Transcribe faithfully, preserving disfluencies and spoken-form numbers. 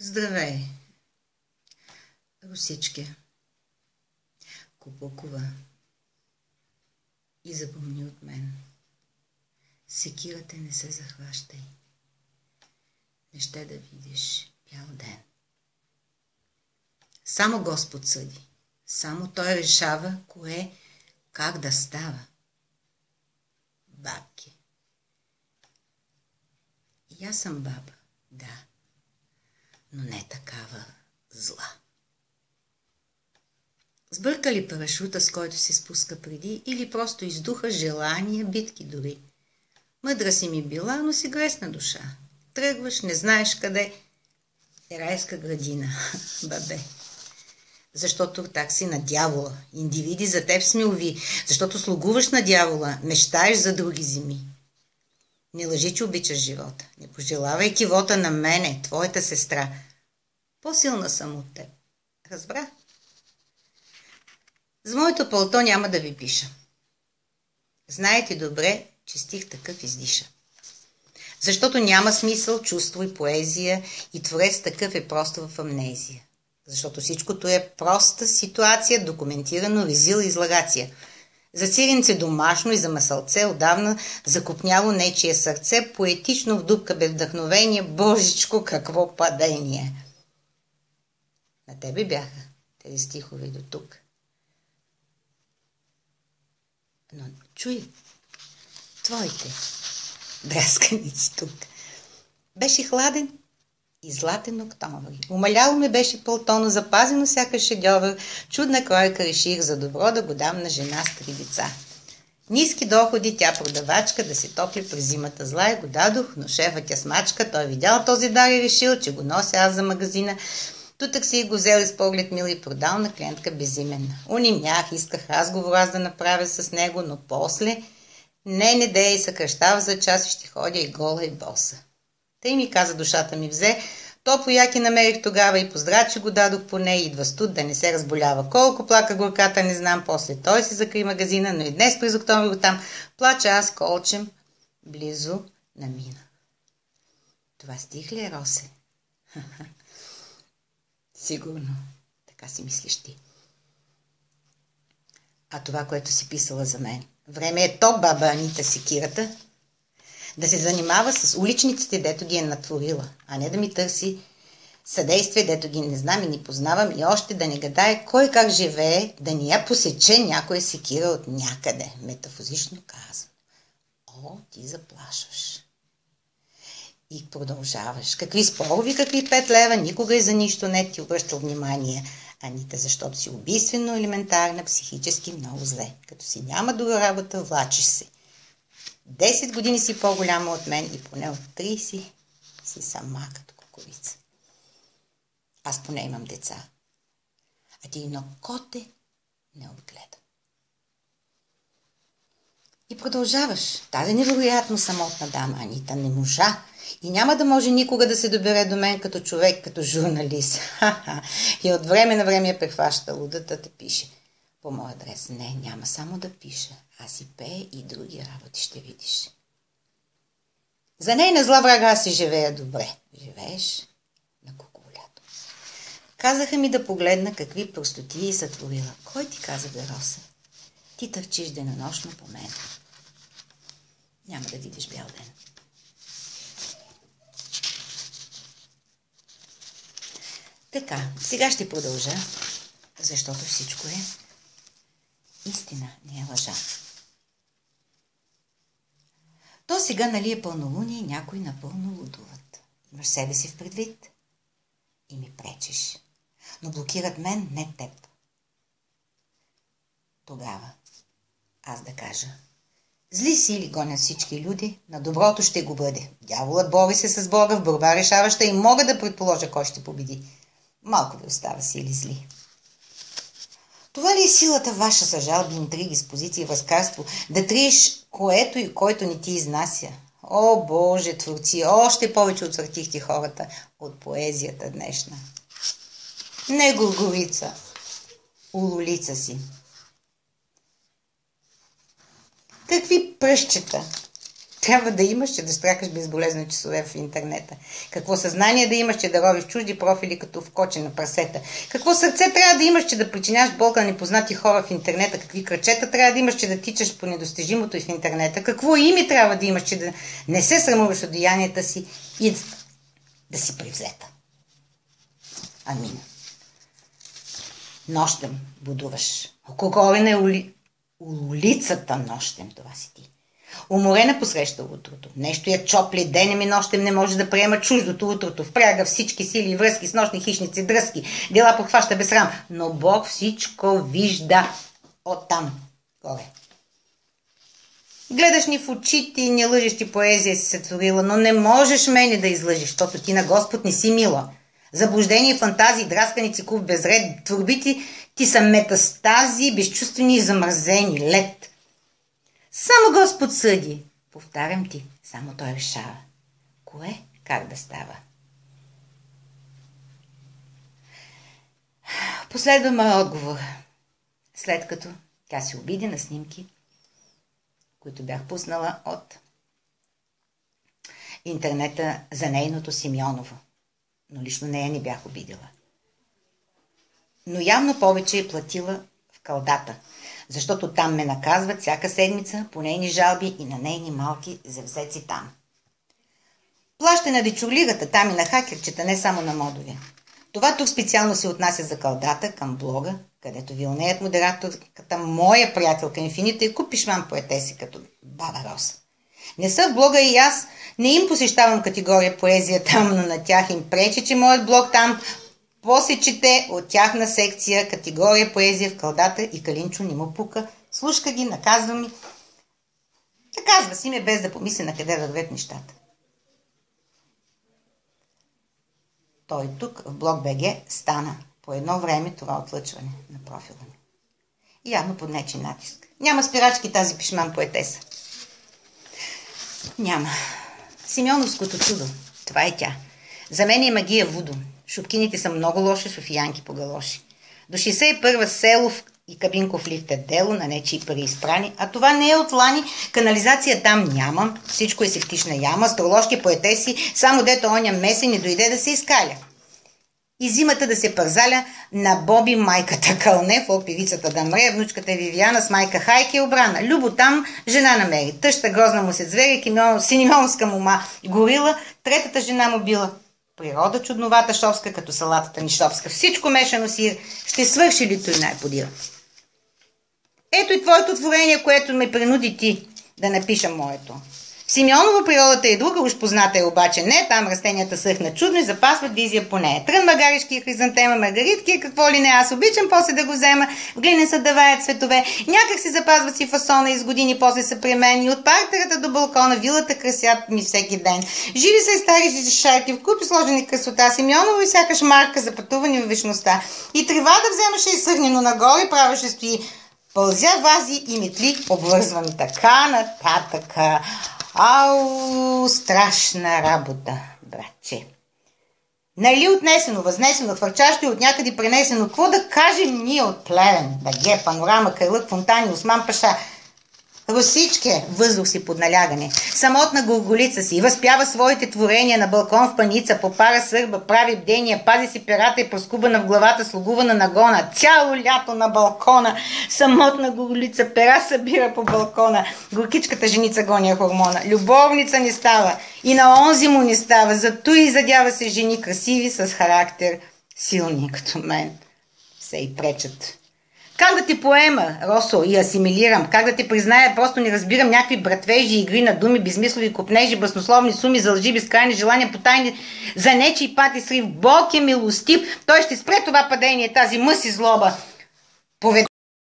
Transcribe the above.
Здравей, Русичке, Купукова, и запомни от мен. Секирате не се захващай. Не ще да видиш бял ден. Само Господ съди. Само Той решава кое как да става. Бабки. И аз съм баба, да, но не такава зла. Сбърка ли парашута, с който се спуска преди, или просто издуха желания, битки дори? Мъдра си ми била, но си гресна душа. Тръгваш, не знаеш къде. Е райска градина, бабе. Защото так си на дявола. Индивиди за теб смилови. Защото слугуваш на дявола, мечтаеш за други земи. Не лъжи, че обичаш живота. Не пожелавай кивота на мене, твоята сестра. По-силна съм от теб. Разбра? За моето пълто няма да ви пиша. Знаете добре, че стих такъв издиша. Защото няма смисъл, чувство и поезия, и творец такъв е просто в амнезия. Защото всичкото е проста ситуация, документирано резил и излагация. За циринце домашно и за масълце отдавна закопняло нечие сърце, поетично в дупка без вдъхновение, божичко, какво падение! На тебе бяха тези стихове до тук. Но чуй, твоите драсканици тук. Беше хладен и златен октомври. Умаляло ме беше пълтоно, запазено сякаш шедьовър, чудна кройка реших за добро да го дам на жена с три деца. Ниски доходи, тя продавачка, да се топли през зимата зла и го дадох, но шефът тя смачка, той видял този дар и решил, че го нося аз за магазина. Тутък си го взел из поглед мил и продал на клиентка безименна. Унимях, исках разговор аз да направя с него, но после не, не дей, съкръщава за час и ще ходя и гола и боса. Тъй ми каза, душата ми взе, топло яки намерих тогава и поздрачи го дадох по нея, идва студ да не се разболява. Колко плака горката не знам, после той си закри магазина, но и днес през октомври го там плача аз колчем близо на мина. Това стих ли е, Росе? Сигурно, така си мислиш ти. А това, което си писала за мен. Време е то, баба Анита Секирата, да се занимава с уличниците, дето ги е натворила, а не да ми търси съдействие, дето ги не знам и не познавам, и още да не гадае кой как живее, да ни я посече някоя секира от някъде, метафизично казано. О, ти заплашваш. И продължаваш. Какви спорови, какви пет лева, никога и за нищо не ти обръщал внимание. Анита, защото си убийствено елементарна, психически много зле. Като си няма друга работа, влачиш се. Десет години си по-голяма от мен и поне от три си, си сама като кукурица. Аз поне имам деца. А ти едно коте не отгледа. И продължаваш. Тази невероятно самотна дама Анита не можа и няма да може никога да се добере до мен като човек, като журналист. Ха-ха. И от време на време я прехваща лудата да пише. По моя адрес. Не, няма само да пиша. Аз и пея и други работи ще видиш. За нейна зла врага аз си живея добре. Живееш на кукулято. Казаха ми да погледна какви простотии са творила. Кой ти каза, бе, Роса? Ти търчиш денонощно по мен. Няма да видиш бял ден. Така, сега ще продължа, защото всичко е истина, не е лъжа. То сега нали е пълнолуние и някои напълно лудуват. Имаш себе си в предвид и ми пречиш. Но блокират мен, не теб. Тогава аз да кажа. Зли сили гонят всички люди, на доброто ще го бъде. Дяволът бори се с Бога в борба решаваща и мога да предположа кой ще победи. Малко ви остава сили зли. Това ли е силата ваша за жалби, интриги, с позиции и възкарство, да триеш което и който не ти изнася? О, Боже, творци, още повече отвъртихте хората от поезията днешна. Не горговица, улолица си. Какви пръщчета, трябва да имаш, че да щракаш безболезно часове в интернета? Какво съзнание да имаш, че да ровиш чужди профили като в коче на прасета? Какво сърце трябва да имаш, че да причиняваш болка на непознати хора в интернета? Какви крачета трябва да имаш, че да тичаш по недостижимото и в интернета? Какво име трябва да имаш, че да не се срамуваш от деянията си и да, да си превзета? Амин. Нощем будуваш. Окого е ули... улицата нощем, това си ти. Уморена посреща утрото. Нещо я чопли, денем и нощем не може да приема чуждото утрото. Впряга всички сили и връзки с нощни хищници, дръзки. Дела подхваща без срам. Но Бог всичко вижда оттам горе. Гледаш ни в очите и не лъжеш, ти поезия си се творила, но не можеш мене да излъжеш, защото ти на Господ не си мила. Заблуждение, фантазии, драскани, цикув, безред, творбити ти са метастази, безчувствени и замързени, лед. Само Господ съди. Повтарям ти, само Той решава. Кое как да става? Последва моят отговор. След като тя се обиди на снимки, които бях пуснала от интернета за нейното Симеоново. Но лично нея не бях обидела. Но явно повече е платила в калдата, защото там ме наказват всяка седмица по нейни жалби и на нейни малки завзеци там. Плаща на дечурлигата, там и на хакерчета, не само на модове. Това тук специално се отнася за калдата към блога, където вилнеят модераторката, моя приятелка Инфинита и купиш мам поетеси като Баба Роса. Не са в блога и аз не им посещавам категория поезия там, но на тях им пречи, че моят блог там после чете от тяхна секция категория поезия в калдата и Калинчо не му пука. Слушка ги, наказва ми. Наказва си ме без да помисли на къде вървят нещата. Той тук в блог БГ стана по едно време това отлъчване на профила ми. Явно под нечи натиск. Няма спирачки тази пишман поетеса. Няма. Симеоновското чудо. Това е тя. За мен е магия вудо. Шупкините са много лоши, софиянки по галоши. До шейсет и първа селов и кабинков лифт е дело, на нечии пари изпрани, а това не е от лани, канализация там няма, всичко е септична яма, астрологски поетеси, само дето оня месен не дойде да се изкаля. И зимата да се пързаля на Боби майката Кълне, фолк певицата да мре, внучката Вивиана с майка Хайки обрана. Любо там жена намери, тъща грозна му се звере, синемонска мума горила, третата жена му била. Природа чудновата шовска, като салатата нишовска. Всичко мешано сир. Ще свърши ли той най-подира? Ето и твоето творение, което ме принуди ти да напиша моето. В Симеоново природата е друга, уж позната е обаче не. Там растенията съхнат чудно и запасват визия по нея. Трън, магаришки, хризантема, маргаритки, какво ли не, аз обичам после да го взема. В глинен са даваят цветове. Някак си запазват си фасона и с години после са при мен. И от партерата до балкона вилата красят ми всеки ден. Живи са и стари шайки, вкупи сложени красота. Симеоново и сякаш марка за пътуване в вечността. И трева да вземаше и съхнено нагоре, правеше стои. Пълзя вази и метли, обвързвам така нататък. Ау, страшна работа, братче. Нали отнесено, възнесено, хвърчащо и от някъде пренесено. Какво да кажем ние от Плевен, Баге, Панорама, Кайлък, Фонтани, Осман Паша? Русичке, въздух си под налягане. Самотна горголица си, възпява своите творения на балкон в паница, попара сърба, прави бдения, пази си перата и проскубана в главата, слугувана нагона. Цяло лято на балкона, самотна горголица, пера събира по балкона. Горкичката женица гоня хормона. Любовница не става и на онзи му не става. Зато и задява се жени красиви с характер, силни като мен. Все и пречат. Как да те поема, Росо, и асимилирам? Как да те призная? Просто не разбирам някакви братвежи, игри на думи, безмислови копнежи, баснословни суми, за лъжи, безкрайни желания, потайни за нечи пати срив. Бог е милостив. Той ще спре това падение, тази мъс и злоба. Повед...